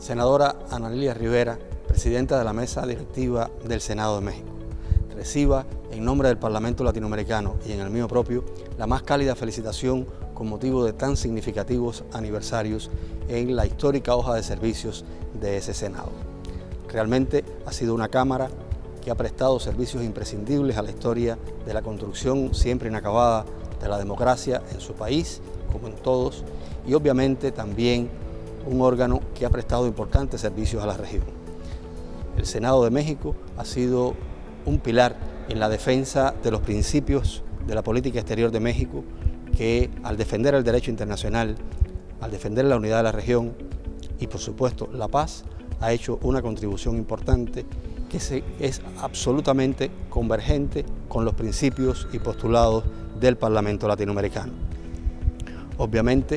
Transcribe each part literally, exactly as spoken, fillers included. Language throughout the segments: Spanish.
Senadora Ana Lilia Rivera, presidenta de la Mesa Directiva del Senado de México, reciba en nombre del Parlamento Latinoamericano y en el mío propio la más cálida felicitación con motivo de tan significativos aniversarios en la histórica hoja de servicios de ese Senado. Realmente ha sido una Cámara que ha prestado servicios imprescindibles a la historia de la construcción siempre inacabada de la democracia en su país, como en todos, y obviamente también un órgano que ha prestado importantes servicios a la región. El Senado de México ha sido un pilar en la defensa de los principios de la política exterior de México, que al defender el derecho internacional, al defender la unidad de la región y por supuesto la paz, ha hecho una contribución importante que se, es absolutamente convergente con los principios y postulados del Parlamento Latinoamericano. Obviamente,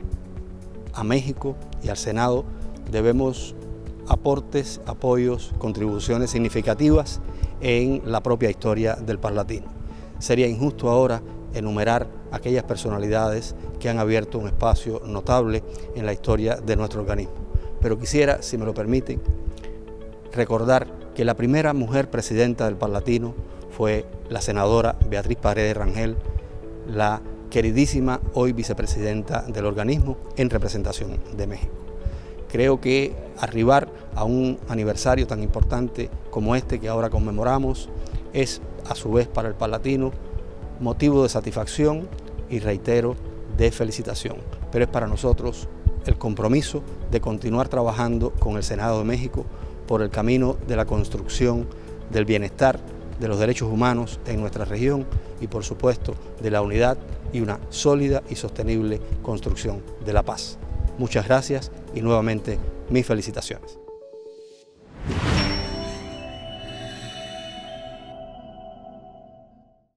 a México y al Senado debemos aportes, apoyos, contribuciones significativas en la propia historia del Parlatino. Sería injusto ahora enumerar aquellas personalidades que han abierto un espacio notable en la historia de nuestro organismo. Pero quisiera, si me lo permiten, recordar que la primera mujer presidenta del Parlatino fue la senadora Beatriz Paredes Rangel, la queridísima hoy vicepresidenta del organismo en representación de México. Creo que arribar a un aniversario tan importante como este que ahora conmemoramos es a su vez para el Parlatino motivo de satisfacción y reitero de felicitación, pero es para nosotros el compromiso de continuar trabajando con el Senado de México por el camino de la construcción del bienestar, de los derechos humanos en nuestra región y por supuesto de la unidad y una sólida y sostenible construcción de la paz. Muchas gracias y nuevamente mis felicitaciones.